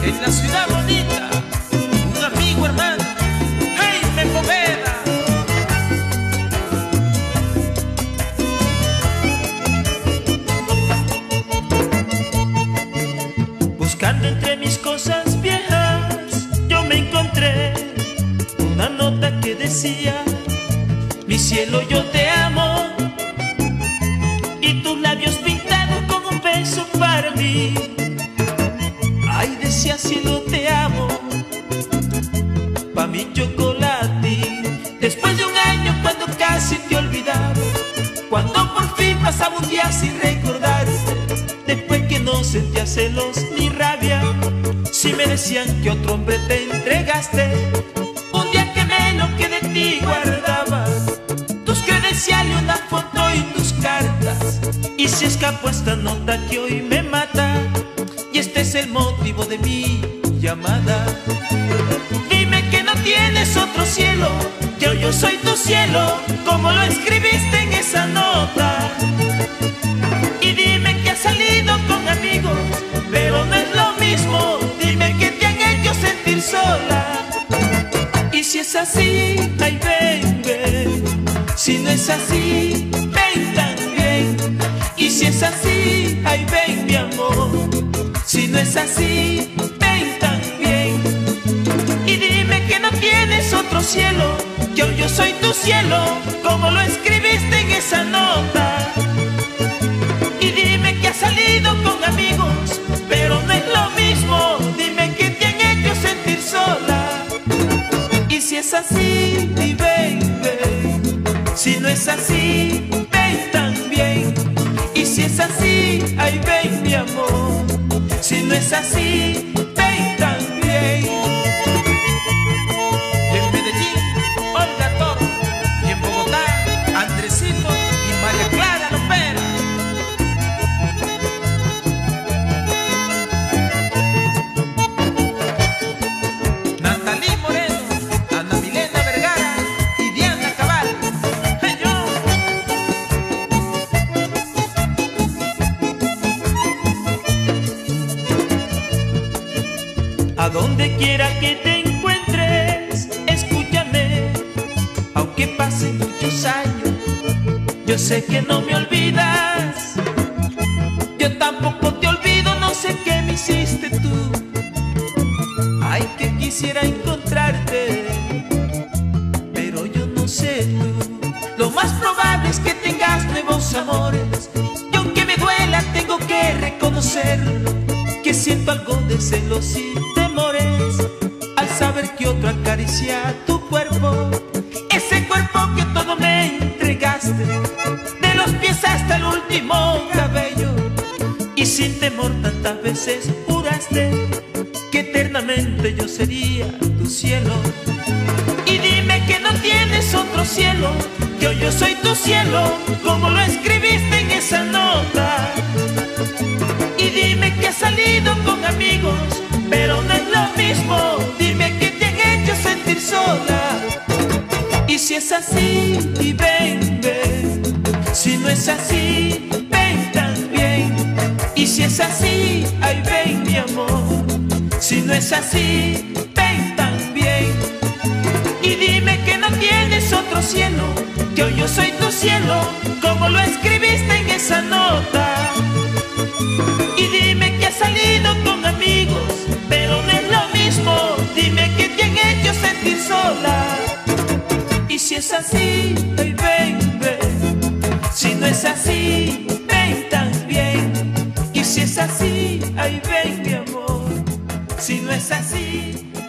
en la ciudad bonita, un amigo hermano, Jaime Poveda. Buscando entre mis cosas viejas, yo me encontré una nota que decía: mi cielo, yo te amo, y tus labios pintados con un beso para mí. Ay, decía: cielo, te amo, pa' mi chocolate. Después de un año, cuando casi te olvidaba, cuando por fin pasaba un día sin recordarte, después que no sentía celos ni rabia, si me decían que otro hombre te entregaste, un día quemé lo que de ti guardaba, tus credenciales, una foto y tus cartas, y se escapó esta nota que hoy me mata, y este es el motivo de mi llamada. Dime que no tienes otro cielo, que hoy yo soy tu cielo, como lo escribiste en esa nota. Y dime que has salido con amigos, pero no es lo mismo. Dime que te han hecho sentir sola. Y si es así, ay ven, ven. Si no es así, ven también. Y si es así, ay ven mi amor. Si no es así, ven también. Y dime que no tienes otro cielo, que hoy yo soy tu cielo, como lo escribiste en esa nota. Y dime que has salido con amigos, pero no es lo mismo. Dime que te han hecho sentir sola. Y si es así, y ven, ven. Si no es así, ven también. Y si es así, ay ven mi amor. Si no es así, ven también. Y en Medellín, Olga Toro. Y en Bogotá, Andresito y María Clara Lopera. Natalí Moreno, Ana Milena Vergara y Diana Cabal. ¡Hey, yo! A donde quiera que te encuentres, escúchame, aunque pasen muchos años, yo sé que no me olvidas. Yo tampoco te olvido, no sé qué me hiciste tú. Ay, que quisiera encontrarte, pero yo no sé tú. Lo más probable es que tengas nuevos amores, y aunque me duela tengo que reconocerlo, que siento algo de celos y temores al saber que otro acaricia tu cuerpo, ese cuerpo que todo me entregaste, de los pies hasta el último cabello, y sin temor tantas veces juraste que eternamente yo sería tu cielo. Y dime que no tienes otro cielo, que hoy yo soy tu cielo, como lo escribiste en esa nota. Y dime que has salido con amigos, pero no es lo mismo. Dime que te han hecho sentir sola. Y si es así, y ven, ven. Si no es así, ven también. Y si es así, ay ven mi amor. Si no es así, ven también. Y dime que no tienes otro cielo, que hoy yo soy tu cielo, como lo escribiste en esa nota. Y dime que has salido con amigos, pero no es lo mismo. Dime que te han hecho sentir sola. Y si es así, ay ven, ven. Si no es así, ven también. Y si es así, ay ven mi amor. Si no es así,